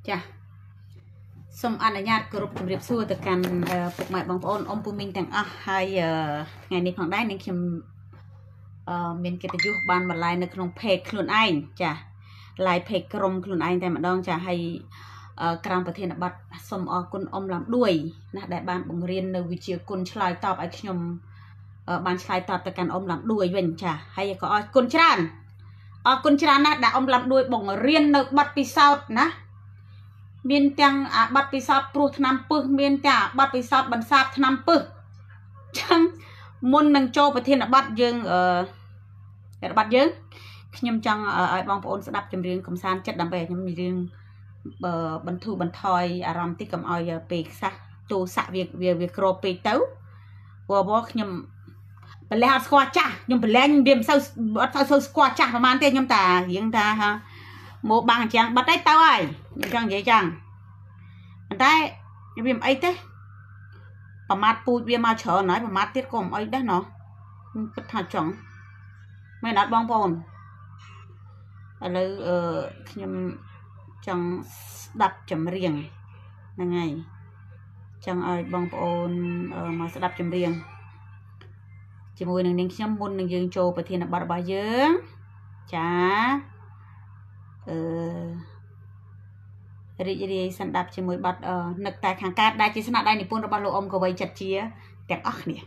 จ้ะសូមអនុញ្ញាតគោរពជម្រាបសួរទៅកាន់ពុកម៉ែបងប្អូនអ៊ំពូមីងទាំងអស់ហើយថ្ងៃនេះផងដែរនឹងខ្ញុំមានកិត្តិយសបានបន្លាយនៅក្នុងเพจខ្លួនឯងចា៎ live page ក្រុមខ្លួនឯងតែម្ដងចា៎ហើយក្រមប្រធានបទសូមអរគុណអ៊ំឡាំដួយណាដែលបានបង្រៀននៅវិជ្ជាគុណឆ្លើយតបឲ្យខ្ញុំបានឆ្លើយតបទៅកាន់អ៊ំឡាំដួយវិញចា៎ហើយក៏អរគុណច្រើនណាស់ដែលអ៊ំឡាំដួយបង្រៀននៅបទពិសោធន៍ណាមានទាំងបទពិសោធន៍ព្រោះឆ្នាំពឹសមានទាំងបទពិសោធន៍បន្សាបឆ្នាំពឹសចឹងមុននឹងចូលប្រធានបទយើងរបស់យើងខ្ញុំចង់ឲ្យបងប្អូនស្ដាប់ចម្រៀងកំសាន្តចិត្តដើម្បីឲ្យខ្ញុំមានរឿងបន្ធូរបន្ថយអារម្មណ៍តិចកុំឲ្យពេលខ្សះទូសាក់វាក្រពេកទៅព្រោះខ្ញុំប្រឡែងអត់ស្គាល់ចាស់ខ្ញុំប្រឡែងវាមិនសូវអត់សូវស្គាល់ចាស់ប្រហែលទេខ្ញុំតារៀងថាមកបាំងអញ្ចឹងបាត់ហើយទៅហើយខ្ញុំចង់និយាយចឹងប៉ុន្តែវាមិនអីទេប្រមាថពូជវាមកច្រើនហើយប្រមាថទៀតក៏មិនអីដែរណោះគិតថាចង់មែនអត់បងប្អូនឥឡូវខ្ញុំចង់ស្ដាប់ចម្រៀងហ្នឹងហើយចង់ឲ្យបងប្អូនមកស្ដាប់ចម្រៀងជាមួយនឹងនាងខ្ញុំមុននឹងយើងចូលប្រធានបទរបស់យើងចារីករាយស្ដាប់ជាមួយបទនឹកតែខាងកើតដែលជាស្នាដៃនិពន្ធរបស់លោកអ៊ំកវីចិត្តជាទាំងអស់គ្នា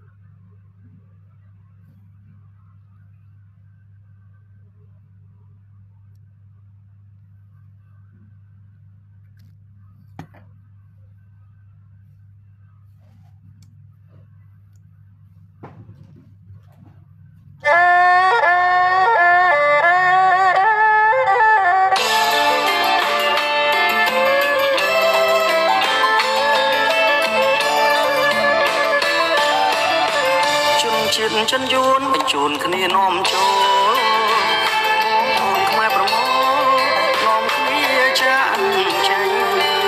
ចិនយួនបញ្ជូនគ្នានាំចូលអូនខ្មែរប្រមូលនាំគ្នាចាក់ចេញ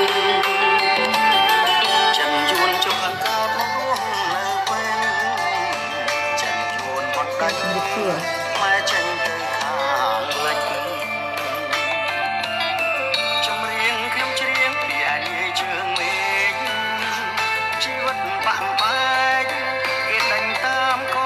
ចិនយួនចុះអង្ការមករស់នៅពេលចិនយួនបត់ដាច់ខ្មែរចេញទៅខាងលិចចម្រៀងខ្ញុំច្រៀងពីអាយាយជើងមេឃជីវិតបាក់បែកគេដេញតាមក៏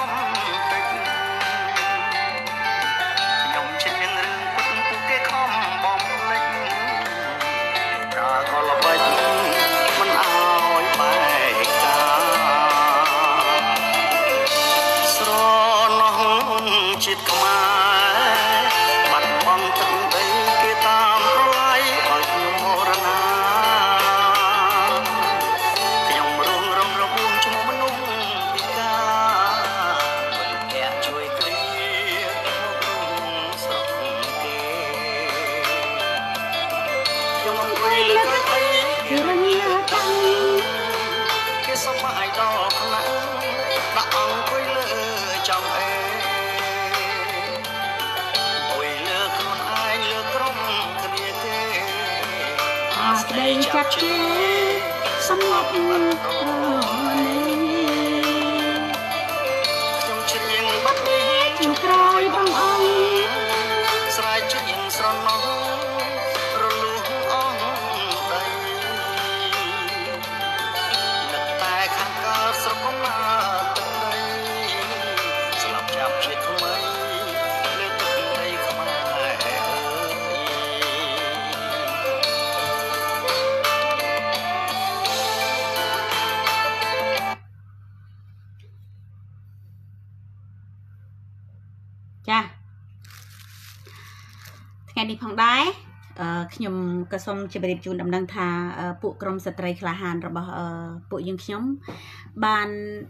ជាតិខ្មែរបាត់បង់ទឹកដីគេតាមរលាយឲ្យខ្ញុំមរណាខ្ញុំរងរបួសឈ្មោះមនុស្សពិការមិនគេជួយគ្រាមកក្នុងស្រុកគេខ្ញុំអង្គុយលើកៅអីគេរញ៉ាតាំងគេសប្បាយដល់ខ្លាំងដាក់អង្គុយលើចង់អេស្ដីចាត់ជាសម្រាប់នេះខ្ញុំច្រៀងបាត់នេះជំក្រោយបងអង្គស្រែកច្រៀងស្រណោះរលួងអងដីនឹកតែខាងកើតស្រុកកំណើតទឹកដីស្លាប់ចាប់ជាតិថ្មីលើទឹកដីខ្មែរចាថ្ងៃនេះផងដែរខ្ញុំក៏សូមជម្រាបជូនដំណឹងថាពួកក្រុមស្ត្រីក្លាហានរបស់ពួកយើងខ្ញុំបាន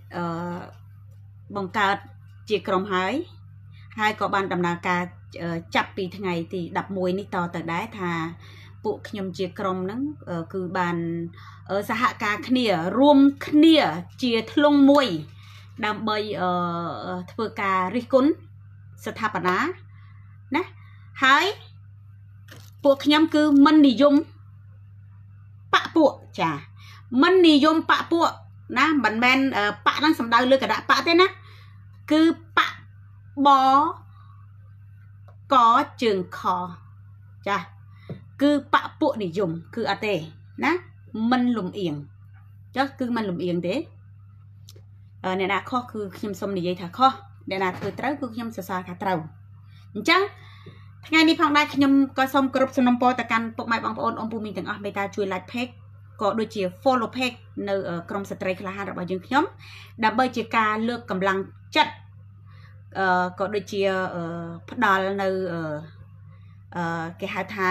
បង្កើតជាក្រុមហើយក៏បានដំណើរការចាប់ពីថ្ងៃទី11នេះតទៅដែរថាពួកខ្ញុំជាក្រុមហ្នឹងគឺបានសហការគ្នារួមគ្នាជាធ្លុងមួយដើម្បីធ្វើការរិះគន់ស្ថាបនាណាហើយពួកខ្ញុំគឺមិននិយមបកពួកចាមិននិយមបកពួកណាមិនមែនបកហ្នឹងសំដៅលើគណៈបកទេណាគឺបកបកជើងខចា cứ bạ bộ để dùng cứ ở tề ná mình lùm yên chắc cứ mình lùm yên thế này là kho cứ khiêm xôm để dây thả kho để là thời trâu cứ khiêm sờ sờ thả trâu chẳng ngày đi phong đại khiêm có xôm cướp xôm nông po tại căn bộ máy bằng ôn ông bù mình từng ở bê ta chui lại pek có đôi chia follow pek nơi ở trong stray là haiរបស់យើងខ្ញុំដើម្បីជាការលើកកម្លាំងចិត្តក៏ដូចជាផ្ដល់នៅគេហៅថា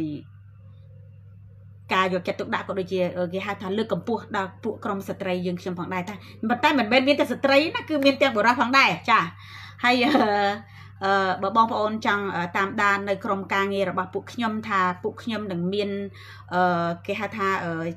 ការយកចិត្តទុកដាក់ក៏ដូចជាគេហៅថាលើកកម្ពស់ដល់ពួកក្រុមស្ត្រីយើងខ្ញុំផងដែរតែប៉ុន្តែមិនមែនមានតែស្ត្រីណាគឺមានទាំងបុរសផងដែរចាហើយបើបងប្អូនចង់តាមដាននៅក្រុមការងាររបស់ពួកខ្ញុំថាពួកខ្ញុំនឹងមានគេហៅថា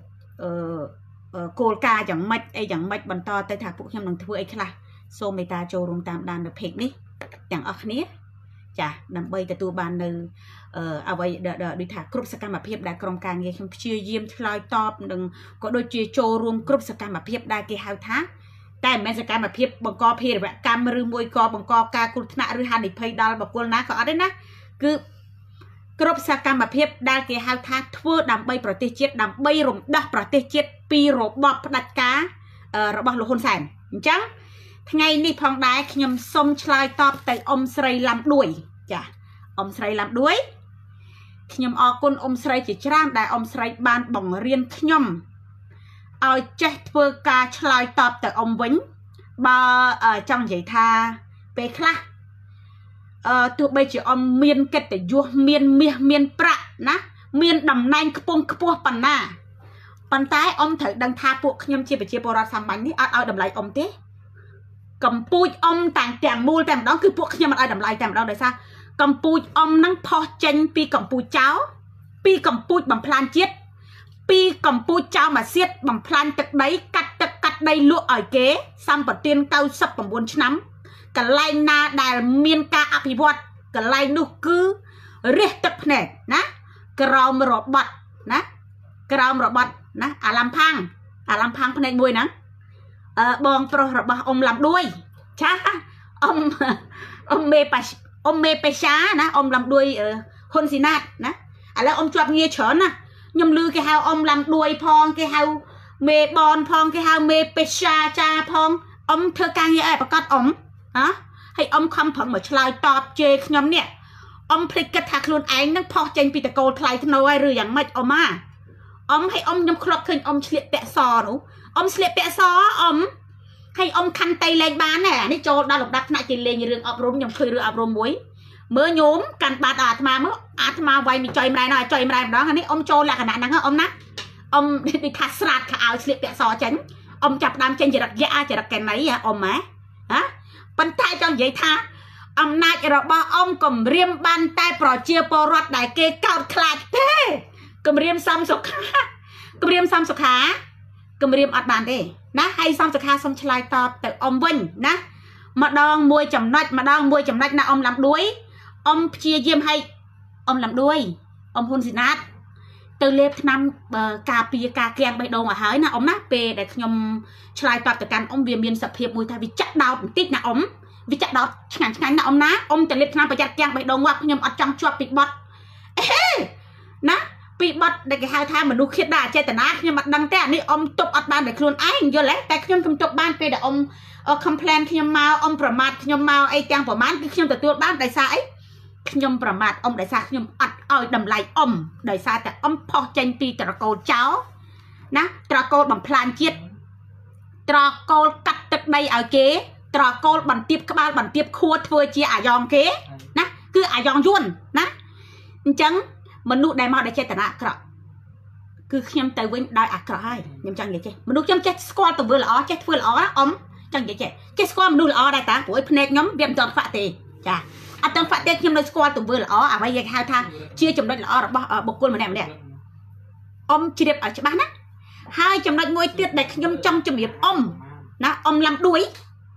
គោលការណ៍យ៉ាងម៉េចអីយ៉ាងម៉េចបន្តទៅថាពួកខ្ញុំនឹងធ្វើអីខ្លះសូមមេត្តាចូលរួមតាមដាននៅ page នេះទាំងអស់គ្នាចាដើម្បីទទួលបាននៅអ្វីដូចថាគ្រប់សកម្មភាពដែលក្រុមការងារខ្ញុំព្យាយាមឆ្លើយតបនិងក៏ដូចជាចូលរួមគ្រប់សកម្មភាពដែលគេហៅថាតែមិនមែនសកម្មភាពបង្កភេរវកម្មឬមួយក៏បង្កការគ្រោះថ្នាក់ឬហានិភ័យដល់បុគ្គលណាក៏អត់ទេណាគឺគ្រប់សកម្មភាពដែលគេហៅថាធ្វើដើម្បីប្រទេសជាតិដើម្បីរំដោះប្រទេសជាតិពីរបបផ្ដាច់ការរបស់លោកហ៊ុនសែនអញ្ចឹងថ្ងៃនេះផងដែរខ្ញុំសូមឆ្លើយតបទៅអ៊ំស្រីឡាំដួយចាអ៊ំស្រីឡាំដួយខ្ញុំអរគុណអ៊ំស្រីជាច្រើនដែលអ៊ំស្រីបានបង្រៀនខ្ញុំឲ្យចេះធ្វើការឆ្លើយតបទៅអ៊ំវិញបើចង់និយាយថាពេលខ្លះទោះបីជាអ៊ំមានកិត្តិយសមានមាសមានប្រាក់ណាមានតំណែងខ្ពង់ខ្ពស់ប៉ុណ្ណាប៉ុន្តែអ៊ំត្រូវដឹងថាពួកខ្ញុំជាប្រជាពលរដ្ឋសាមញ្ញនេះអត់ឲ្យតម្លៃអ៊ំទេកម្ពូចអ៊ំទាំងមូលតែម្ដងគឺពួកខ្ញុំអត់ឲ្យតម្លៃតែម្ដងដោយសារកម្ពូចអ៊ំនឹងផុសចេញពីកម្ពូចចោលពីកម្ពូចបំផ្លាញជាតិពីកម្ពូចចោលមកសៀតបំផ្លាញទឹកដីកាត់ទឹកកាត់ដីលក់ឲ្យគេសម្បទាន99ឆ្នាំកន្លែងណាដែលមានការអភិវឌ្ឍកន្លែងនោះគឺរះទឹកភ្នែកណាក្រោមរបត់ណាក្រោមរបត់ណាអាឡាំផាំងភ្នែកមួយហ្នឹងបងប្រុសរបស់អ៊ំឡាំដួយចាអ៊ំមេបេសាណាអ៊ំឡាំដួយហ៊ុនស៊ីណាតណាឥឡូវអ៊ំជាប់ងារច្រើនណាខ្ញុំឮគេហៅអ៊ំឡាំដួយផងគេហៅមេបនផងគេហៅមេបេសាចាផងអ៊ំធ្វើការងារអីប្រកាសអ៊ំហើយអ៊ំខំប្រឹងមកឆ្លើយតបជេរខ្ញុំនេះអ៊ំភ្លេចគិតថាខ្លួនឯងនឹងផុសចេញពីតកូលថ្លៃធ្នូហើយឬយ៉ាងម៉េចអ៊ំអ៊ំឲ្យអ៊ំខ្ញុំធ្លាប់ឃើញអ៊ំឆ្លៀកពាក់សនោះអ៊ំស្លៀកពាក់សអ៊ំហើយអ៊ំខណ្ឌតៃលេងបានណានេះចូលដល់លំដាប់ថ្នាក់ជាលេងរឿងអប់រំខ្ញុំឃើញរឿងអប់រំមួយមើលញោមកាន់បាត់អាត្មាមើលអាត្មាវាយមីចុយម្ដែងចុយម្ដែងម្ដងនេះអ៊ំចូលលក្ខណៈហ្នឹងអ៊ំណាអ៊ំដូចថាស្រាតខោឲ្យស្លៀកពាក់សចេញអ៊ំចាប់ដើមចេញចរិតយ៉ាចរិតកែណៃអ៊ំប៉ុន្តែចង់និយាយថាអំណាចរបស់អ៊ំគំរាមបានតែប្រជាពលរដ្ឋដែលគេកោតខ្លាចទេគំរាមសំសុខាគំរាមសំសុខាគំរាមអត់បានទេណាហើយសំសុខាសូមឆ្លើយតបទៅអ៊ំវិញណាម្ដងមួយចំណុចណាអ៊ំឡាំដួយអ៊ំព្យាយាមឲ្យអ៊ំឡាំដួយអ៊ំហ៊ុនស៊ីណាតទៅលេបថ្នាំការពារការគាំងបេះដូងឲ្យហើយណាអ៊ំណាពេលដែលខ្ញុំឆ្លើយតបទៅកាន់អ៊ំវាមានសភាពមួយថាវាចាក់ដោតបន្តិចណាអ៊ំវាចាក់ដោតឆ្ងាញ់ណាអ៊ំណាអ៊ំទៅលេបថ្នាំប្រយ័ត្នគាំងបេះដូងមកខ្ញុំអត់ចង់ជាប់ពីបត់ណាពីបត់ដែលគេហៅថាមនុស្សឃាតដាក់អចេតនាខ្ញុំអត់ដឹងទេអានេះអ៊ំទប់អត់បានដោយខ្លួនឯងយល់ទេតែខ្ញុំទប់បានពេលដែលអ៊ំ complain ខ្ញុំមកអ៊ំប្រមាថខ្ញុំមកអីទាំងប្រមាណគឺខ្ញុំទទួលបានដោយសារអីខ្ញុំប្រមាថអ៊ំដោយសារខ្ញុំអត់ឲ្យតម្លៃអ៊ំដោយសារតែអ៊ំផុសចេញពីត្រកូលចោលណាត្រកូលបំផ្លាញជាតិត្រកូលកាត់ទឹកដីឲ្យគេត្រកូលបន្ទាបក្បាលបន្ទាបខួរធ្វើជាអាយ៉ងគេណាគឺអាយ៉ងយួនណាអញ្ចឹងមនុស្សដែលមកដោយចេតនាអាក្រក់គឺខ្ញុំទៅវិញដោយអាក្រក់ហើយខ្ញុំចង់និយាយចេះមនុស្សខ្ញុំចេះស្គាល់ទៅធ្វើល្អចេះធ្វើល្អណាអ៊ំចង់និយាយចេះស្គាល់មនុស្សល្អដែរតាព្រោះភ្នែកខ្ញុំវាមិនទាន់ខ្វាក់ទេចាអត់ទាន់ខ្វាក់ទេខ្ញុំនៅស្គាល់ទៅធ្វើល្អអ្វីគេហៅថាជាចំណុចល្អរបស់បុគ្គលម្នាក់អ៊ំជ្រាបឲ្យច្បាស់ណាហើយចំណុចមួយទៀតដែលខ្ញុំចង់ជំរាបអ៊ំណាអ៊ំឡាំដួយ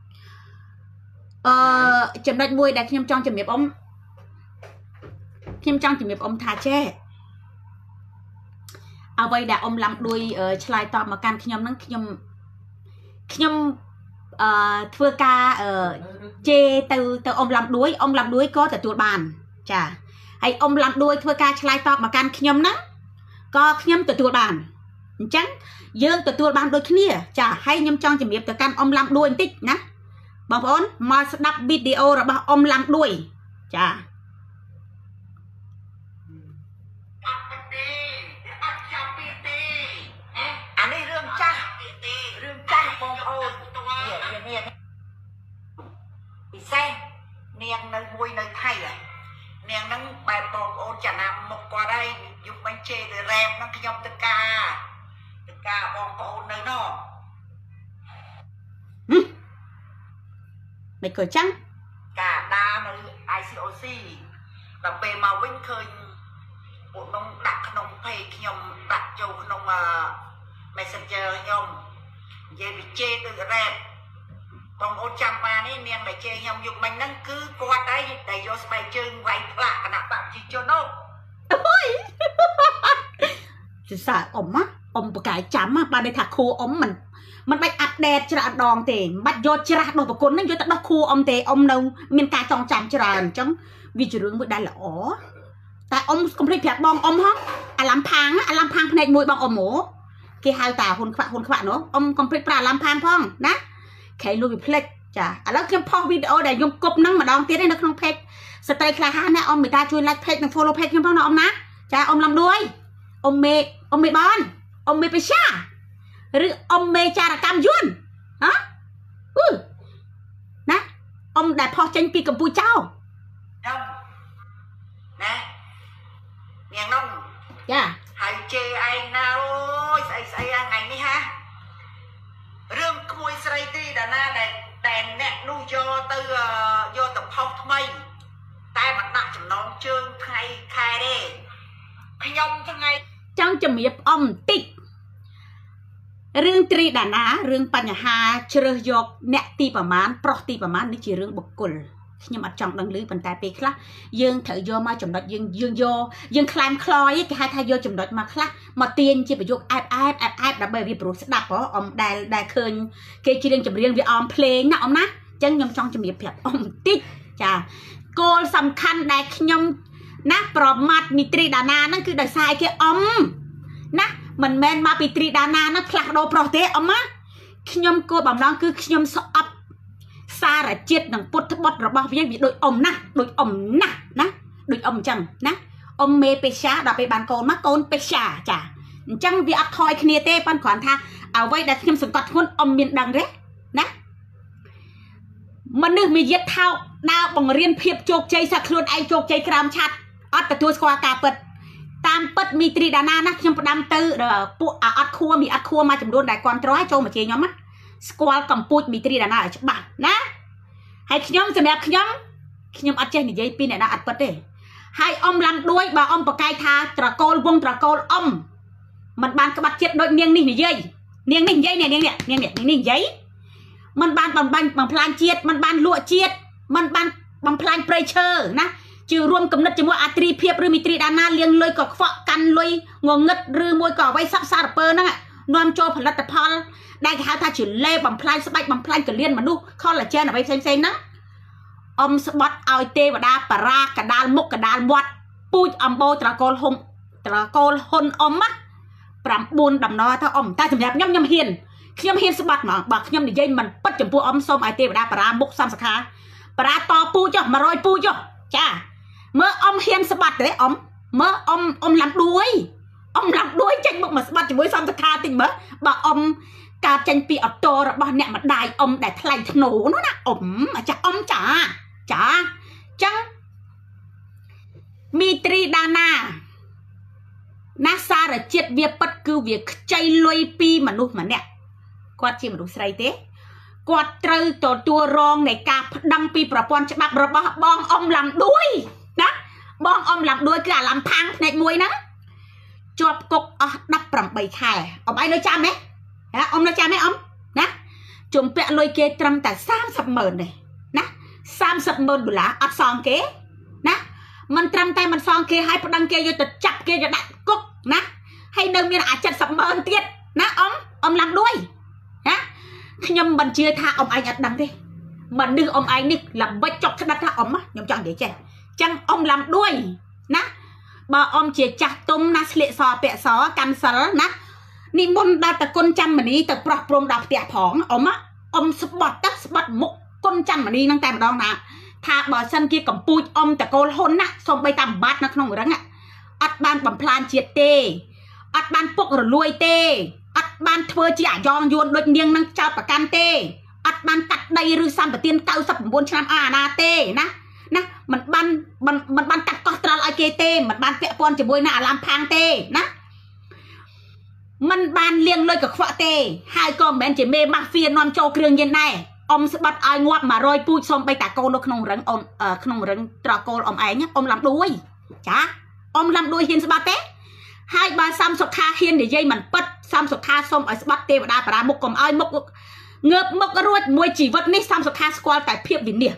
ចំណុចមួយដែលខ្ញុំចង់ជំរាបអ៊ំថាចេះអ្វីដែលអ៊ំឡាំដួយឆ្លើយតបមកកាន់ខ្ញុំហ្នឹងខ្ញុំធ្វើការជេរទៅអ៊ំឡាំដួយក៏ទទួលបានចាហើយអ៊ំឡាំដួយធ្វើការឆ្លើយតបមកកាន់ខ្ញុំណាក៏ខ្ញុំទទួលបានអញ្ចឹងយើងទទួលបានដូចគ្នាចាហើយខ្ញុំចង់ជំរាបទៅកាន់អ៊ំឡាំដួយបន្តិចណាបងប្អូនមកស្ដាប់វីដេអូរបស់អ៊ំឡាំដួយចាអានេះរឿងចាស់បងប្អូននេះពិសេសនាងនៅមួយនៅថៃនាងហ្នឹងបែបបងប្អូនចំណាំមុខគាត់ហើយយុគបញ្ជេទៅរ៉ែបហ្នឹងខ្ញុំទៅការបងប្អូននៅនោះមិនក៏ចឹងការដានៅ ICOC ដល់ពេលមកវិញឃើញពួកនំដាក់ក្នុង page ខ្ញុំដាក់ចូលក្នុង Messenger ខ្ញុំនិយាយវិជេទៅរ៉ែបបងប្អូនចាំបាននេះនាងដែលជេរខ្ញុំយុគមិញហ្នឹងគឺគាត់ឯងដែលយកស្បែកជើងវាយផ្លាកគណៈបព្វជិជននោះអូយសើអ៊ំបកាយចាំបានន័យថាគ្រូអ៊ំមិនបាច់អាប់ដេតច្រើនដងទេមិនបាច់យកច្រាស់ដោះប្រគុណហ្នឹងយកទៅដោះគ្រូអ៊ំទេអ៊ំនៅមានការចងចាំច្រើនអញ្ចឹងវាជារឿងមួយដែលល្អតែអ៊ំកុំភ្លេចប្រាប់បងអ៊ំហ៎អាឡាំផាងភ្នែកមួយបងអ៊ំហ៎គេហៅតាហ៊ុនខ្វាក់នោះអ៊ំកុំភ្លេចប្រាអាឡាំផាងផងណាខែលួចវាភ្លេចចាឥឡូវខ្ញុំផុសវីដេអូដែលខ្ញុំគប់ហ្នឹងម្ដងទៀតនៅក្នុង page ស្ត្រីក្លាហានណាអ៊ំមេតាជួយ like page និង follow page ខ្ញុំផងណាអ៊ំណាចាអ៊ំឡំដួយអ៊ំមេបនអ៊ំមេបេសាឬអ៊ំមេចារកម្មយួនហ៎ណាអ៊ំដែលផុសចេញពីកម្ពុជាចោលណានាងនោះចាហើយជេរឯងណាអូយស្អីថ្ងៃនេះហារឿងក្មួយស្រីទីដាណាដែលអ្នកនោះយកទៅផុសថ្មីតែមិនដាក់ចំណងជើងថ្ងៃខែទេខ្ញុំថ្ងៃចង់ជំរាបអ៊ំបន្តិចរឿងត្រីដាណារឿងបញ្ហាជ្រើសយកអ្នកទីប្រមាណប្រុសទីប្រមាណនេះជារឿងបុគ្គលខ្ញុំអត់ចង់ដឹងឮប៉ុន្តែពេលខ្លះយើងត្រូវយកមកចំណុចយើងខ្លាំងខ្លោយគេហៅថាយកចំណុចមកខ្លះមកទាញជាប្រយោគអែបដើម្បីវាព្រោះស្ដាប់អ៊ំដែលឃើញគេច្រៀងចម្រៀងវាអមភ្លេងណាអ៊ំណាអញ្ចឹងខ្ញុំចង់ជំរាបប្រាប់អ៊ំបន្តិចចាគោលសំខាន់ដែលខ្ញុំណាប្រមាថមីត្រីដាណាហ្នឹងគឺដោយសារគេអ៊ំណាមិនមែនមកពីត្រីដាណាហ្នឹងផ្លាស់ដូរប្រុសទេអ៊ំណាខ្ញុំគោលបំណងគឺខ្ញុំស្អប់សារជាតិនិងពុទ្ធបុត្ររបស់វាដូចអ៊ំណាដូចអ៊ំណាដូចអ៊ំអញ្ចឹងណាអ៊ំមេពេសាដល់ពេលបានកូនមកកូនពេសាចាអញ្ចឹងវាអត់ថយគ្នាទេប៉ុន្តែគ្រាន់ថាអ្វីដែលខ្ញុំសង្កត់ធ្ងន់អ៊ំមានដឹងទេណាមនុស្សមាយាទថោកដើរបង្រៀនភាពជោគជ័យថាខ្លួនឯងជោគជ័យក្រោមឆាត់អត់ទទួលស្គាល់ការពិតតាមពិតមីត្រីដាណាណាខ្ញុំផ្ដាំទៅពួកអត់ខួរមួយចំនួនដែលគ្រប់ត្រឲ្យចូលមកជេរខ្ញុំណាស្គាល់កម្ពុជាមីត្រីដាណាឲ្យច្បាស់ណាហើយខ្ញុំសម្រាប់ខ្ញុំអត់ចេះនិយាយពីអ្នកណាអត់ពិតទេហើយអ៊ំឡាំដួយបើអ៊ំបកាយថាត្រកូលវងត្រកូលអ៊ំមិនបានក្បាត់ចិត្តដូចនាងនេះនិយាយនាងនេះនិយាយនាងនេះនិយាយមិនបានបំផ្លាញជាតិមិនបានលក់ជាតិមិនបានបំផ្លាញព្រៃឈើណាជារួមគំនិតជាមួយអាត្រីភាពឬមីត្រីដាណាលៀងលុយក៏ខ្វក់កាន់លុយងងឹតឬមួយក៏អ្វីសັບសារពើហ្នឹងនាំចូលផលិតផលដែលគេហៅថាជាលេបំផ្លាញស្បែកបំផ្លាញកលៀនមនុស្ស collagen អ្វីផ្សេងហ្នឹងអ៊ំស្បត់ឲ្យទេវតាបារាកដាលមុខកដាលមាត់ពូជអំបោត្រកូលហ៊ុនអ៊ំណា9ដំណរទៅអ៊ំតែសម្រាប់ខ្ញុំហ៊ានស្បត់ហ្មងបើខ្ញុំនិយាយមិនពិតចំពោះអ៊ំសូមឲ្យទេវតាបារាមុខសំសខាបារាតពូច100ពូចចាមើលអ៊ំហ៊ានស្បត់ទេអ៊ំមើលអ៊ំឡាំដួយចេញមុខមកស្បត់ជាមួយសំសខាតិចមើលបើអ៊ំកើតចេញពីអតរបស់អ្នកម្ដាយអ៊ំដែលថ្លៃធ្នូនោះណាអ៊ំចាអ៊ំចាចឹងមីត្រីដាណាណាសារជាតិវាពិតគឺវាខ្ចីលុយពីមនុស្សម្នាក់គាត់ជាមនុស្សស្រីទេគាត់ត្រូវទទួលរងនៃការប្តឹងពីប្រព័ន្ធច្បាប់របស់បងអ៊ំឡាំដួយណាបងអ៊ំឡាំដួយគឺអាឡាំផាំងភ្នែកមួយហ្នឹងជាប់គុកអស់18ខែអ៊ំឯងនៅចាំទេអ៊ំនៅចាំទេអ៊ំណាជំពាក់លុយគេត្រឹមតែ300000ទេណា$30,000អត់សងគេណាមិនត្រឹមតែមិនសងគេឲ្យប្តឹងគេយកទៅចាប់គេយកដាក់គុកណាហើយនៅមានអា$70,000ទៀតណាអ៊ំឡាំដួយណាខ្ញុំមិនជឿថាអ៊ំឯងអត់ដឹងទេមនុស្សអ៊ំឯងនេះល្បិចចុកក្តិតថាអ៊ំខ្ញុំចង់និយាយចេះចឹងអ៊ំឡាំដួយนะบ่อมជាចាស់ទុំណាស្លៀកសពាក់សកាន់សិលណានិមន្តដល់តគុណច័ន្ទមនីទៅប្រោះព្រំដល់ផ្ទះផងអ៊ំអ៊ំស្បត់ទៅស្បត់មុខគុណច័ន្ទមនីនឹងតែម្ដងណាថាបើសិនជាកំពូជអ៊ំតកូលហ៊ុនណាសូម្បីតែបាត់នៅក្នុងរឹងអត់បានបំផ្លាញជាតិទេអត់បានពុករលួយទេអត់បានធ្វើជាអាយ៉ងយួនដូចនាងនឹងចោតប្រកាន់ទេអត់បានកាត់ដីឬសម្បទាន99ឆ្នាំអាណាទេណាមិនបានកាត់កោះត្រល់ឲ្យគេទេមិនបានពាក់ព័ន្ធជាមួយនឹងអាឡាំផាំងទេណាមិនបានលៀងលុយកខ្វក់ទេហើយក៏មិនមែនជាមេម៉ាហ្វៀនាំចូលគ្រឿងញៀនដែរអ៊ំស្បាត់ឲ្យងាប់100ពូជសូម្បីតាកូននៅក្នុងរឹងអូនក្នុងរឹងត្រកូលអ៊ំឯងអ៊ំឡាំដួយចាអ៊ំឡាំដួយហ៊ានស្បាត់ទេហើយបើសំសុខាហ៊ាននិយាយមិនពិតសំសុខាសុំឲ្យស្បាត់ទេវតាបារាមុខកុំឲ្យមុខងើបមុខរួចមួយជីវិតនេះសំសុខាស្គាល់តែភាពវិនិច្ឆ័យ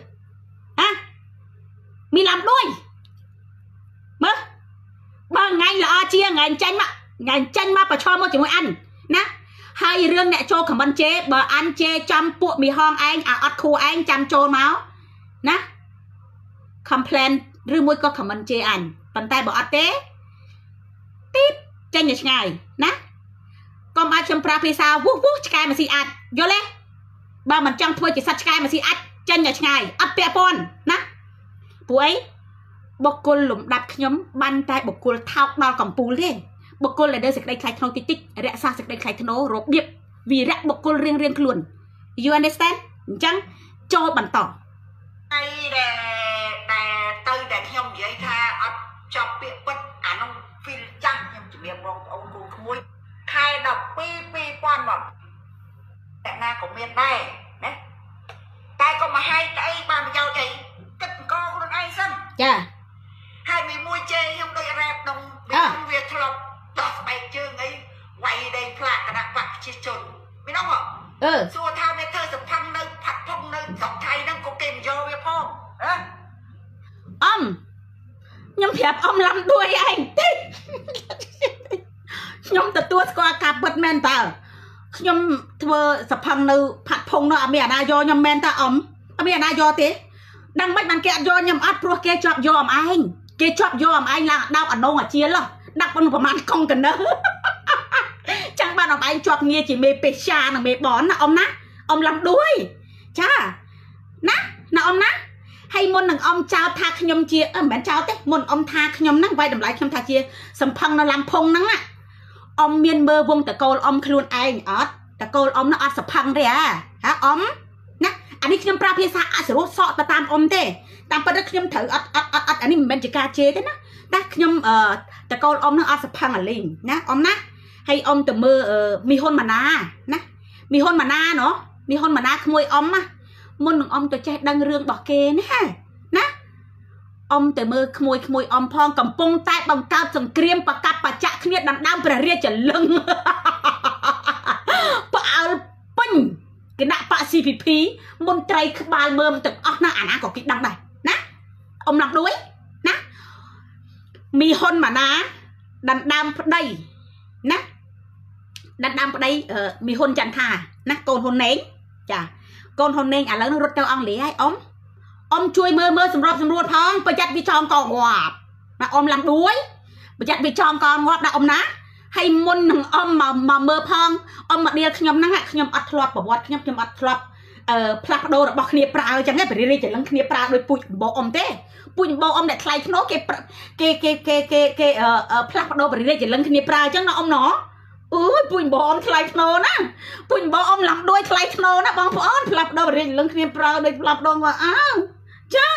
មានឡាំដួយមើលបើថ្ងៃល្អជាថ្ងៃចាញ់មកប្រឈមមកជាមួយអញណាហើយរឿងអ្នកចូលខមមិនជេបើអញជេចំពួកមីហងឯងអត់ខួរឯងចាំចូលមកណា complain ឬមួយក៏ខមមិនជេអញប៉ុន្តែបើអត់ទេទីបចេញទៅឆ្ងាយណាកុំឲ្យខ្ញុំប្រើភាសាវូឆ្កែមកស៊ីអាចយល់ទេបើមិនចង់ធ្វើជាសត្វឆ្កែមកស៊ីអាចចេញទៅឆ្ងាយអត់ពាក់ព័ន្ធណាពួកអីបុគ្គលលំដាប់ខ្ញុំបានតែបុគ្គលថោកដល់កំពូលទេបុគ្គលដែលសេចក្តីខ្លាចធ្នូតិចរក្សាសេចក្តីខ្លាចធ្នូរបៀបវីរៈបុគ្គលរៀងខ្លួន you understand អញ្ចឹងចូលបន្តហើយដែលខ្ញុំនិយាយថាអត់ចប់ពាក្យពិតអានោះ feel ចាស់ខ្ញុំជំរាបបងប្អូនគូក្មួយខែ12 2000មកតែណាក៏មានដែរណាតែក៏មកហើយស្អីបានប្រយោជន៍អីគិតអង្គខ្លួនឯងសិនចាហើយមានមួយជេខ្ញុំដូចរ៉េបក្នុងវាធ្លាប់ដោះស្បែកជើងអីវាយដេញផ្លាកគណៈបកប្រជាជនមានអត់សួរថាវាធ្វើសភឹងនៅផាត់ផុងនៅស្រុកថៃហ្នឹងក៏គេមិនយកវាផងអ៊ំខ្ញុំប្រាប់អ៊ំឡាំដួយឯងតិចខ្ញុំទទួលស្គាល់ការពិតមែនតើខ្ញុំធ្វើសភឹងនៅផាត់ផុងនោះអត់មានអាណាយកខ្ញុំមែនតើអ៊ំអត់មានអាណាយកទេដឹងមិនបានគេអត់យកខ្ញុំអត់ព្រោះគេជាប់យកអ៊ំឯងគេជាប់យកអ៊ំឯងឡើងដោកអានងអាជាលដាក់ប៉ុនប្រមាណកុងកណើចឹងបានអ៊ំឯងជាប់ងារជាមេពេជ្រានិងមេបនណាអ៊ំណាអ៊ំឡាំដួយចាណាអ៊ំណាហើយមុននឹងអ៊ំចោទថាខ្ញុំជាមិនមែនចោទទេមុនអ៊ំថាខ្ញុំហ្នឹងវាយតម្លៃខ្ញុំថាជាសំផឹងនៅឡាំផុងហ្នឹងណាអ៊ំមានមើលវងតកូលអ៊ំខ្លួនឯងអត់តកូលអ៊ំនោះអត់សំផឹងទេហ៎អ៊ំណាអានេះខ្ញុំប្រើភាសាអសរោសក់ទៅតាមអ៊ំទេតាមពិតខ្ញុំត្រូវអត់អានេះមិនមែនជាការជេរទេណាតែខ្ញុំតកូលអ៊ំនោះអត់សំផឹងអាលីងណាអ៊ំណាហើយអ៊ំទៅមើលមីហ៊ុនម៉ាណាណាមីហ៊ុនម៉ាណាណោះមីហ៊ុនម៉ាណាក្មួយអ៊ំណាមុននឹងអ៊ំទៅចេះដឹងរឿងរបស់គេណាអ៊ំទៅមើលក្មួយអ៊ំផងកំពុងតែបង្កើតសង្គ្រាមបកាត់បច្ចៈគ្នាដណ្ដើមព្រះរាជលឹងផ្អើលពេញគណៈបក CPP មន្ត្រីក្បាលមើមទាំងអស់ណាអាណាក៏គេដឹងដែរណាអ៊ំឡំដួយណាមីហ៊ុនម៉ាណាដណ្ដើមប្តីណាដណ្ដើមប្តីមីហ៊ុនចន្ទថាណាកូនហ៊ុនណេងចាកូនហ៊ុនណេងឥឡូវនឹងរត់ទៅអង់គ្លេសហើយអ៊ំជួយមើលសម្របសម្រួលផងប្រយ័ត្នវាចងកងាប់ណាអ៊ំឡាំដួយប្រយ័ត្នវាចងកងាប់ណាអ៊ំណាហើយមុននឹងអ៊ំមកមើលផងអ៊ំមកដៀលខ្ញុំហ្នឹងខ្ញុំអត់ធ្លាប់ប្រវត្តិខ្ញុំអត់ធ្លាប់ផ្លាស់ប្ដូររបស់គ្នាប្រើអញ្ចឹងព្រះរាជលឹងគ្នាប្រើដោយពូជបោអ៊ំទេពូជបោអ៊ំដែលថ្លៃធ្នូគេផ្លាស់ប្ដូរព្រះរាជលឹងគ្នាប្រើអញ្ចឹងណាអ៊ំណោអូយពូជបោអ៊ំថ្លៃធ្នូណាពូជបោអ៊ំឡាំដួយថ្លៃធ្នូណាបងប្អូនផ្លាស់ប្ដូរព្រះរាជលឹងគ្នាប្រើដោយផ្លាស់ប្ដូរមកអើចា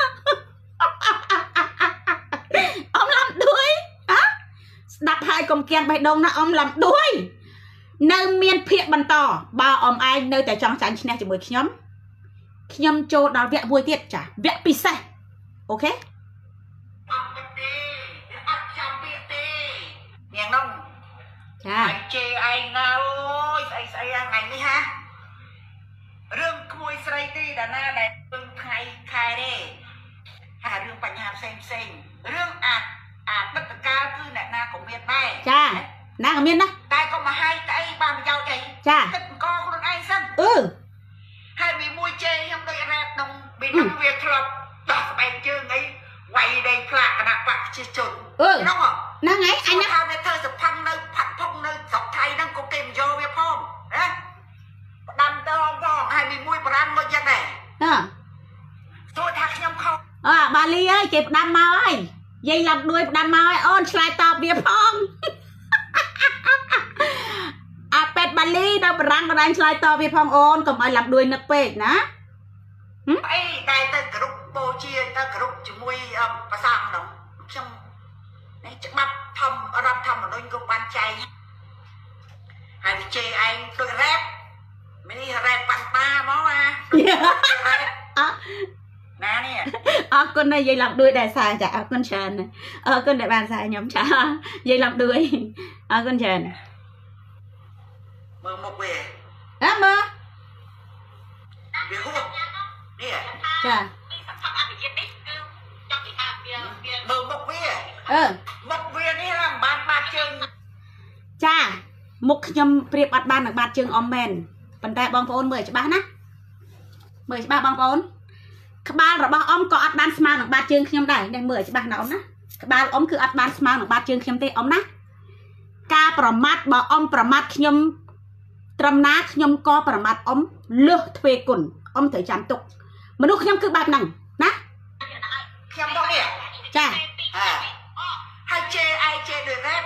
អ៊ំឡាំដួយស្ដាប់ហើយកុំគៀងបេះដូងណាអ៊ំឡាំដួយនៅមានភាកបន្តបើអ៊ំឯងនៅតែចង់ចាញ់ឈ្នះជាមួយខ្ញុំចូលដល់វគ្គមួយទៀតចាវគ្គពិសេសអូខេអត់ទេអត់ចាំពាក្យទេនាងនោះចាឯងជេរឯងណាអូយស្អីថ្ងៃនេះហារឿងក្មួយស្រីទីតាណាដែលពឹងថ្ងៃខែទេហារឿងបញ្ហាផ្សេងរឿងអាបិទកាលគឺអ្នកណាក៏មានដែរចាណាក៏មានណាតែក៏មកហើយស្អីបានប្រយោជន៍អីចាគិតអង្គខ្លួនឯងសិនហើយមានមួយជេរខ្ញុំដូចរ៉េបក្នុងវាធ្លាប់ដោះស្បែកជើងអី quay đây phạt cái nạp bạc chia chun đúng không năng ấy anh nó thao thơ sập phăng nơi phạt phong nơi dọc thay đang có kèm vô với phong đấy đâm tơ phong 21% một dân này tôi thắc nhầm không bà Ly ơi chị đâm mau ơi dây làm đuôi đâm mau ơi ôn slide tọp bia phong pet bà Ly đâu răng đang slide tọp bia phong ôn còn ai làm đuôi nực pet nè ấy đây tới group bô chia tới group chỉ mui bà sang đâu trong này chắc bắt thầm ở đâm thầm ở đôi công ban chay hay chê anh tôi rap mình đi rap bằng ba mó nè nè con này dây làm đuôi đại xài chả con trần này con đại bàn xài nhóm chả dây làm đuôi con trần mơ một về mơ về hút nè chà mơ một về đi làm ba chân chà mục nhầm priệp bắt ban được ba chân om men phần tay bong phôn mời cho ba nè mời cho ba bong phôn ba rồi ba ông có ăn ban smart được ba chân nhầm đây đây mời cho ba nào nè ba ông cứ ăn ban smart được ba chân nhầm tê ông nè ca promat ba ông promat nhầm trầm ná nhầm co promat ông lừa thuê cùn ông thấy chạm tục mà lúc nhầm cứ bạc nằng nè nhầm đâu nè chà hay chê ai chê được rap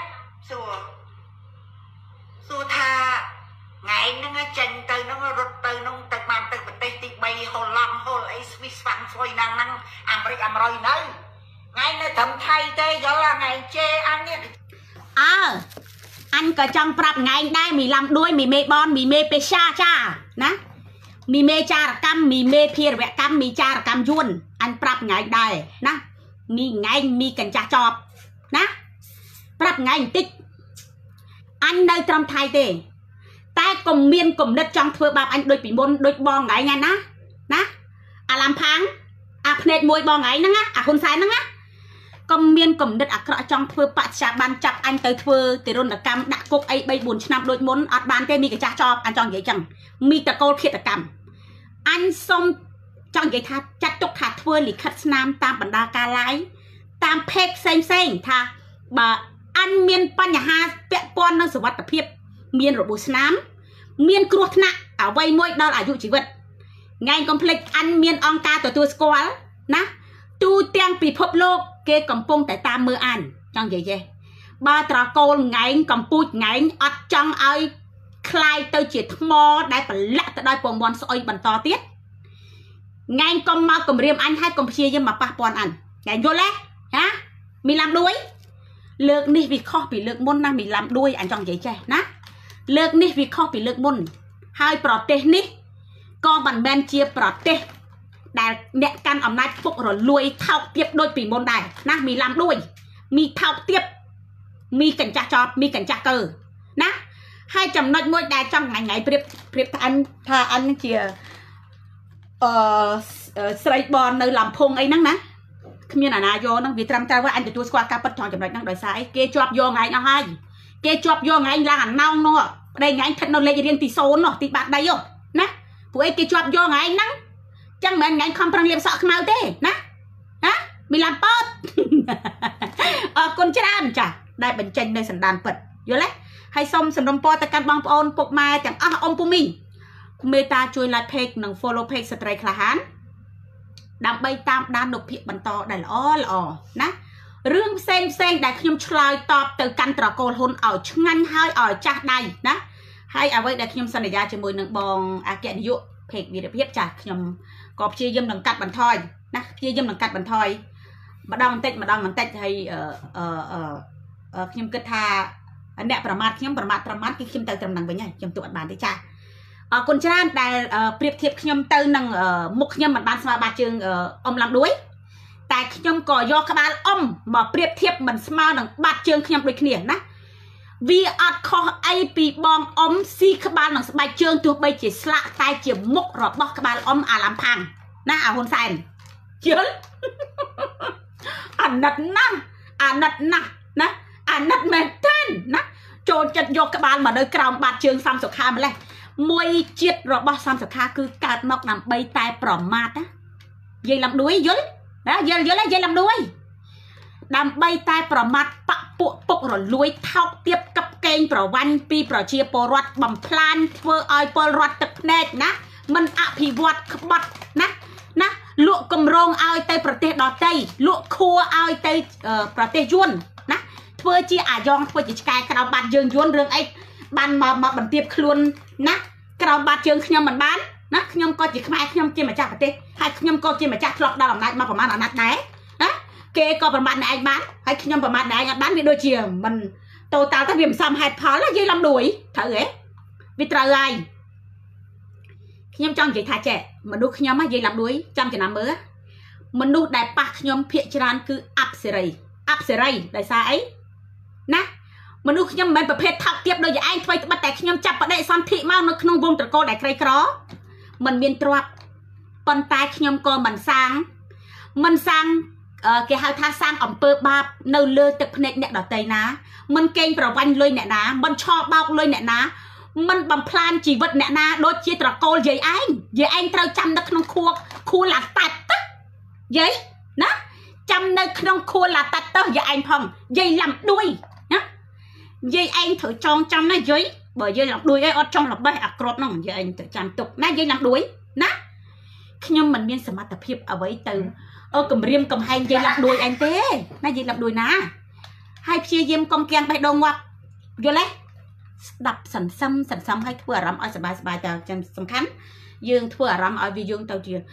xua tha ngày nó chành từ nó rụt từ nó từ màn từ bật tây tịch bay hồ lăng hồ ấy swiss phẳng phôi năng năng Americ rồi nơi ngày nó thầm thay tê đó là ngày chê ăn nhé anh có trong prap ngày đây mì làm đuôi mì mê bon mì mê pesha cha nè mì mê cha cam mì mê pia vẽ cam mì cha cam yuan anh prap ngày đây nè mì ngày mì cảnh cha chọp nè prap ngày tích anh nơi trong thay tê ta cùng miên cùng đất trong thưa bạp anh đôi bị môn đôi bong ngày nha ná làm pháng phết môi bong ngày nắng á hôn sai nắng á cùng miên cùng đất cọ trong thưa bạc chả ban chặt anh tới thưa từ rôn là cam đã cục ấy bay 4 năm đôi môn ban cái mi cái cha cho anh chọn vậy chẳng mi ta câu khiết ta cầm anh xong chọn vậy tha chặt tục thả thưa lì khất nam tam bản đa ca lái tam phết xanh tha bà anh miên pan nhà ha vẹn con nó sự vật tập hiệp miên rồi bùi nám miên cua nặng ở vây môi đó là dụ chỉ vật ngày complex ăn miên on ca tổ tu squal ná tu tiang bị phốp lô kê cầm pung tại ta mưa ăn trong vậy vậy ba trò cô ngày cầm pui ngày ọt trong ai khai tới chỉ mò đại phần lạ tới đôi bồn bồn soi bẩn to tiết ngày cầm mau cầm riêng anh hay cầm chia nhưng mà pa bồn ăn ngày vô lẽ hả mình làm đuối lược ní vì khó bị lược môn năng mình làm đuôi anh trong vậy chơi ná lược ní vì khó bị lược môn hai protest ní con bằng bên chia protest đại nẹt căn ẩm nát phục rồi lùi thao tiếp đôi bị môn đài ná mình làm đuôi mi thao tiếp mi cảnh tra cho mi cảnh tra cơ ná hai chấm nói môi đài trong ngày priệp anh chia sợi bòn nơi làm phung ấy nắng ná như là na vô năng vì trăm trai với anh tụi qua cá bắt chọn chậm lại năng đòi sai kê chọp vô ngày nào hay kê chọp vô ngày là hẳn nong nó đây ngày thật nó lên riêng tí số nó tí bạn đây rồi nè phụ ấy kê chọp vô ngày nắng chẳng mà ngày không bằng liệp sợ không nào thế nè hả mình làm tốt con chết ăn chả đại bệnh tranh nơi sẵn đàn phật vô lấy hay xong sẵn đồng po ta căn băng ôn phục mai chẳng ông phụ mình meta chui lại page nâng follow page strike là hán đam bay tam đan nộp hiện bắn to đại lõ ná rương sen đại nhung chloi tọp từ căn trò cô hôn ở ngăn hơi ở cha đây ná hay à vậy đại nhung sân ra cho mùi nâng bong kiện dụ phệt vì đẹp hiếp chả nhung cọp chia dâm nâng cắt bắn thoi ná chia dâm nâng cắt bắn thoi mà đong tết hay nhung kết tha nè pramat cái nhung tới tầm nâng với nhá nhung tụi bạn đấy cha con trai đại priệp thiệp nhung tới nâng mục nhung mặt ban sama ba chương ông làm đuối tại nhung có do các bạn ông mà priệp thiệp mình sama nâng ba chương nhung đôi kia ná vì ở kho AP bong ông si các bạn nâng ba chương từ bây chỉ sạ tai chỉ mục rồi bóc các bạn ông làm phang ná hôn sai chứ nật nật mệt tên ná trôn chật vô các bạn mà nơi còng ba chương xong sọc hai mà lên môi chiết rồi bao xong sọc hai cứ cạt mọc nằm bay tai prỏ mát á vậy làm đuối dối đó giờ làm đuôi đam bay tai pro mặt bạ bộ bộc rồi lùi thao tiếp cặp kênh pro văn pi pro chia pro rót bầm plan vơ ai pro rót tập nét ná mình bị vọt bật ná lụa cầm rong ai tay pro tê đỏ tay lụa khua ai tay pro tê yuan ná vơ chia yong vơ chỉ cài cái đầu bạt dương yuan rừng ấy ban mà bẩn tiệp luôn ná cái đầu bạt dương nhom mình bán ná nhom coi chỉ khai nhom chia mà chặt pro tê hai nhom coi chia mà chặt lọt đào làm lại màประมาณนั้นđấy kê cóประมาณnày anh bán hay nhomประมาณnày anh bán vì đôi chiều mình tôi tao ta viêm xăm hạt phá là dây làm đuổi thử ấy vì trời ai nhom trong chỉ thả trẻ mà đôi nhom á dây làm đuổi trong chỉ làm mớ mình đôi đại bạc nhom phía trên cứ áp sợi đại sao ấy nè mình đôi nhom mìnhประเภท thọc tiếp đôi anh thôi bắt tại nhom chặt vào đây son thị mau nó không vùng từ cô đại cây đó mình miên trọp con tai nhom co mình sang cái hai tha sang ẩm pơ ba nâu lơ tập nẹt nẹt đỏ tây ná mình kênh vào vanh lôi nẹt ná mình cho bao lôi nẹt ná mình bằng plan chỉ vật nẹt ná đôi chia trò cô dây anh trao chăm đấtក្នុងkhu là tạt giấy ná chăm nơiក្នុងkhu là tạt tơ dây anh phòng dây làm đuôi nhá dây anh thử tròn chăm nó giấy bởi dây làm đuôi ấy ở trong là bay crop nó dây anh thử chăm tục ná dây làm đuôi ná nhưng mình miên sớm tập hiệp ở với từ cầm riêng cầm hai dây làm đuôi anh thế na dây làm đuôi ná hai chia diêm con keng bay đông ngoặc vô lấy đập sẵn xăm hay thua rắm ở sbài tờ chân sầm khánh dương thua rắm ở vì dương tàu chuyện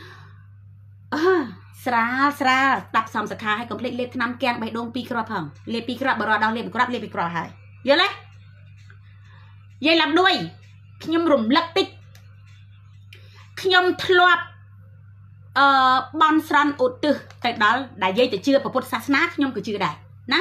sra đập sầm sạc hay cầm lên năm keng bay đông pi crop hằng lên pi crop bờ đau lên pi crop hay vô lấy dây làm đuôi nhom rụm lắc tích nhom thọp bon sran ột tư tại đó đại dây từ chưa và sát nát nhom cứ chưa đại ná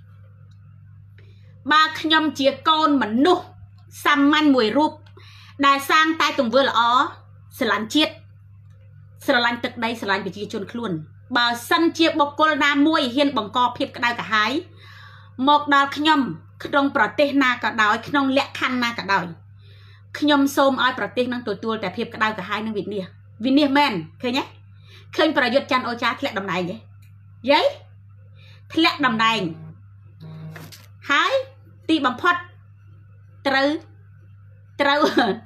ba nhom chia con mà nu xăm man mùi rụp đại sang tai tùng vừa là ó sờ lăn chiết sờ lăn tực đây sờ lăn bị chia chôn luôn bà sân chia bọc cô na mùi hiên bằng co phiệp cả đai cả hái một đào nhom trong protein na cả đói trong lẹ khăn na cả đói nhom xôm ai protein năng tuổiแต่phiệp cả đai cả hai năng Việt nia men khơi nhé khơiประยุทธ์จันทร์โอชาทะเลดำนายยัยทะเลดำนายหายตีบังพอดตรึ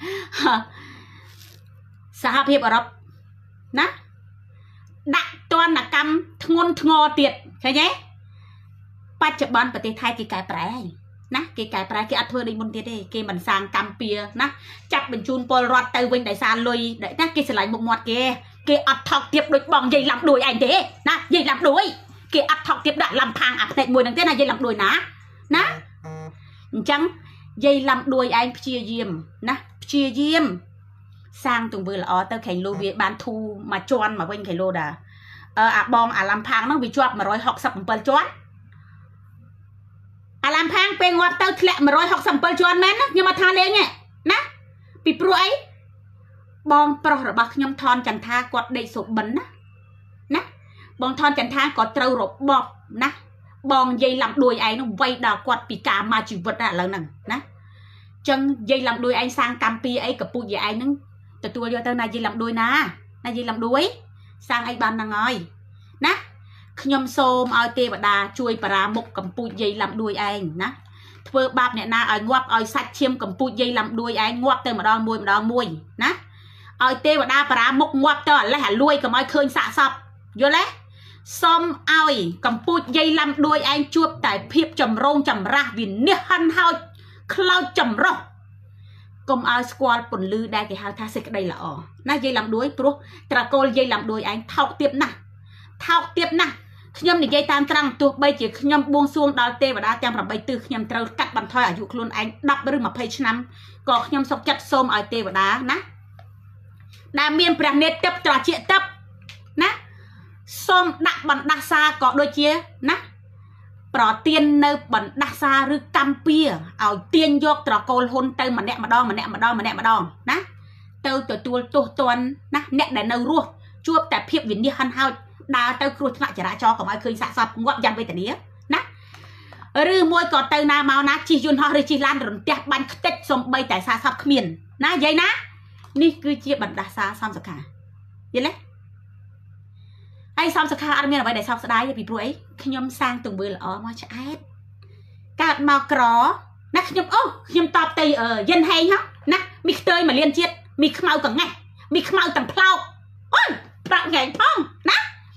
สหภาพยุโรปนะดักตัวนักกรรมทงนทงอเตียดใช่ไหมปัจจุบันประเทศไทยกี่กายแปรนะกี่กายแปรกี่อัดเธอในมณฑลเด้กี่มันสร้างกัมเปียนะจับเป็นจูนปอลรอดเตวินได้ซาลุยได้นะกี่สลายหมกหมดกี่อัดถอกเทียบโดยบองยัยลำโดยไอ้เด้นะยัยลำโดยกี่อัดถอกเทียบดัดลำพังอัดเตะมวยนั่งเต้นนะยัยลำโดยนะจังยัยลำโดยไอ้เชียเยี่ยมนะเชียเยี่ยมสร้างตรงเวลาเตอร์แข่งโลเวียบานทูมาจวนมาเป็นแข่งโลดาบองลำพังนั่งวิจวบมา160 เปิลจวนลำพังเป็นวัดเตอร์แหละมา160 เปิลจวนแม่นะยังมาทานเองเนี่ยนะปีปลุยบองปลอกระบาดยมทอนจันทากอดได้สุบันนะบองทอนจันทากอดเตารบบอกนะบองยัยลำโดยไอ้น้องไว้ดาวกอดปีกามาจีวัดอะแล้วนั่งนะจังยัยลำโดยไอ้สร้างกัมปีไอ้กับปูยัยไอ้นั่งแต่ตัวเดียวเท่านั้นยัยลำโดยนะยัยลำโดยสร้างไอ้บานนางอ้อยนะขยมโซมเอาเตวดาช่วยปราหมกกับปูยัยลำโดยไอ้นะเพื่อบาปเนี่ยนาไอ้งวบไอ้สัตว์เชี่ยมกับปูยัยลำโดยไอ้งวบเติมมาดองมวยนะเอาเตวดาปราหมกงวบต่อแล้วหาลุยกับไอ้เคยสะสบอยู่แล้วส้มเอากับปูยัยลำโดยไอ้จวบแต่เพียบจำรงจำราวินเนี่ยหันเฮาคลาวจำรอกกลมเอาสควอลปนลือได้กี่เฮาท่าสิกได้ละอ๋อน่ายัยลำโดยปลุกตะโกนยัยลำโดยไอ้เท่าเตียบนะขยมนี่ยัยตามตรังตัวใบจีขยมบวงสวงดาวเตวดาจำรับใบตื้อขยมเตากัดบันทอยอายุคลุนไอ้ดับหรือมาเพชน้ำก็ขยมสกจัดส้มเอาเตวดานะดาเมียนประเนตตับตราเจียตับนะส้มดักบันดาซาเกาะโดยเชียนะปลอดเตียนในบันดาซาหรือกัมเปียเอาเตียนยกตราโกลฮนเติมมาแนะมาดองนะเติมตัวตวนนะแนะแต่เนื้อรัวจวบแต่เพียบวินนี่ฮันเฮาดาเติมครัวขณะจะระจอของไอ้เคยสะสมงวบยันไปแต่เนี้ยนะหรือมวยก่อนเติมนาเมานะจีจุนฮอหรือจีรันหรือเตะบันเต็ดสมใบแต่สะสมขมิ้นนะยัยนะนี่คือเจี๊ยบันดาซาซ้ำสักขาเห็นไหม ai xong sạc ăn miên ở đây xong đáy vì bụi nhom sang từng bữa là mà chạy hết cạt màu cỏ nè nhom tọp tây ở dân hay hả nè mi tơi mà liên chiết mi mau cả ngày mi mau tầng plau ôi bạn ngày phong nè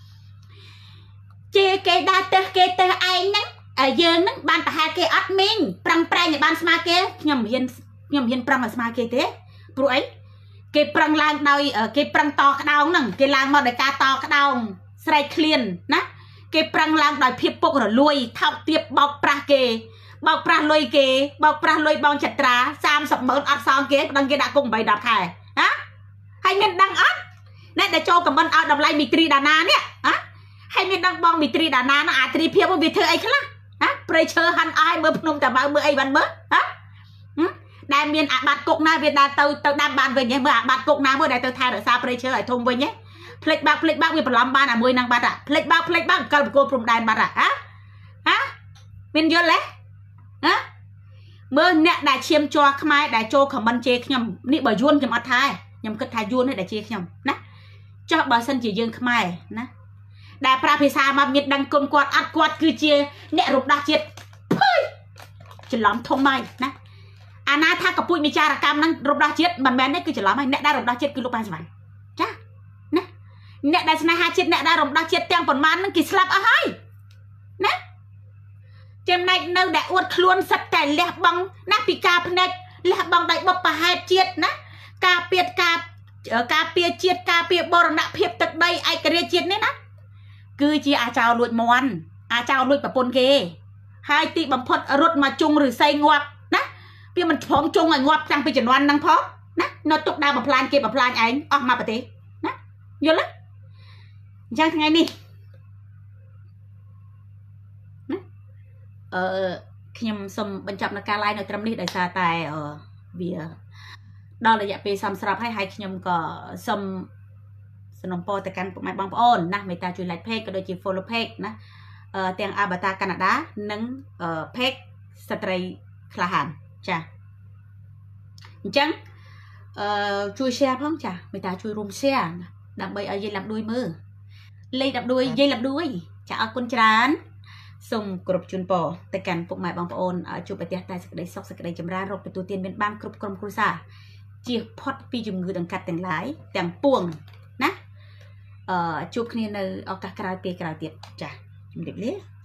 chê kê đa tơ kê tơ ai nè ở dương nè ban ta hai kê admin prang prang nhà ban sma kê nhom hiền prang mà sma kê thế bụi kê prang lang đôi kê prang to cái đau nè kê lang mà để ca to cái đau sài clean nè kê prang lang đòi phiệp bốc rồi lui thao tiếp bọc pra kê bọc pra lui kê bọc pra lui bong chặt trà sam sập mớn ắt xong kê đăng kê đã cùng bày đạp thải hả hay miền đăng ắt nè để cho cầm bên ao đầm lai mitri đà na nè hả hay miền đăng bong mitri đà na nó tri phiệp với việt thơ ấy khá hả pressure hắn ai mơ nôm tà bao mơ ấy bắn mơ hả đại miền bạt cục na việt đà tàu đam bàn về nhé mơ bạt cục na mơ đại tàu thay ở xa pressure ở thùng về nhé plek bạc vì làm ban à môi năng bát à plek bạc cần cô prum đàn bát à hả miền dân lẽ hả mơ nè đại chiêm cho khai đại cho comment chê nhầm nị bởi yuan nhầm ăn thai nhầm cất thai yuan hay đại chê nhầm nè cho bà sân chỉ dương khai nè đại prapisa mà nhiệt đăng côn quạt ăn quạt cứ chia nè rụp đa chiết chỉ làm thông mai nè ana tha cặp bụi mi cha cam năng rụp đa chiết bản mẹ đấy cứ chỉ làm hay nè đa rụp đa chiết cứ lúc bao giờ chá nè đại sna hai chiết nè đa rồng đa chiết tiếng phần man kỳ slap ở hai nè chém này nơi đại uất luôn sạch tẻ lẹ băng nè pika phnek lẹ băng đại bọc bà hai chiết nè cà pia chiết cà pia bò nè phiệp tật đây ai cái chiết nè nè cứ chỉ chào lụi mòn chào lụi bà pôn kê hai tị bằng phật rút mà chung rồi xây ngoạp nè vì mình phóng chung ở ngoạp sang phía chân đoan năng phó nè nó tục đa bằng plan kê bằng plan anh mà bà tí nè vô lắm chẳng thằng anh đi nhầm xâm bên trong là ca lai nó trầm đi đại xa tài vì đó là dạ bì xâm sạp hay nhầm có xâm nông po tại căn máy bóng ôn nè người ta chui lại page có đôi chỉ follow page nè tiếng Avatar Canada nâng page stray khá hẳn chà chẳng chui xe không chà người ta chui room xe đặc biệt ở dây làm đuôi mơ lấy đập đuôi dây làm đuôi chả ở con trán xong cột chun bò tại căn phục mại bóng ôn ở chụp bài tiết tại đây sọc sạc đây chấm ra rộp từ tiền bên bang cột crom cruza chia pot pi chùm người đằng cắt đằng lái đằng buông nè chụp kia nơi ở các cái tiết chả chụp đẹp lé